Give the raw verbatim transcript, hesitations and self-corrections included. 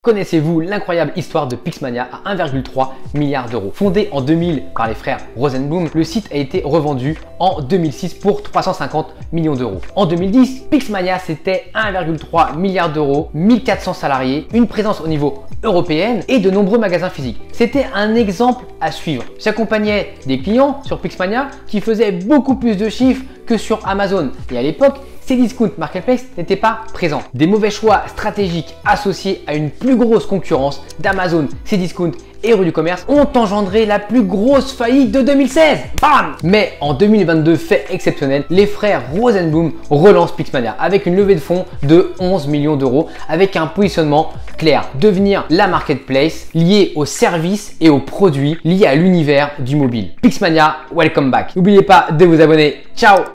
Connaissez-vous l'incroyable histoire de Pixmania à un virgule trois milliard d'euros? Fondé en deux mille par les frères Rosenblum, le site a été revendu en deux mille six pour trois cent cinquante millions d'euros. En deux mille dix, Pixmania c'était un virgule trois milliard d'euros, mille quatre cents salariés, une présence au niveau européen et de nombreux magasins physiques. C'était un exemple à suivre. J'accompagnais des clients sur Pixmania qui faisaient beaucoup plus de chiffres que sur Amazon. Et à l'époque, Cdiscount Marketplace n'était pas présent. Des mauvais choix stratégiques associés à une plus grosse concurrence d'Amazon, Cdiscount et Rue du Commerce ont engendré la plus grosse faillite de deux mille seize. Bam! Mais en deux mille vingt-deux, fait exceptionnel, les frères Rosenblum relancent Pixmania avec une levée de fonds de onze millions d'euros avec un positionnement clair, devenir la marketplace liée aux services et aux produits liés à l'univers du mobile. Pixmania, welcome back. N'oubliez pas de vous abonner. Ciao!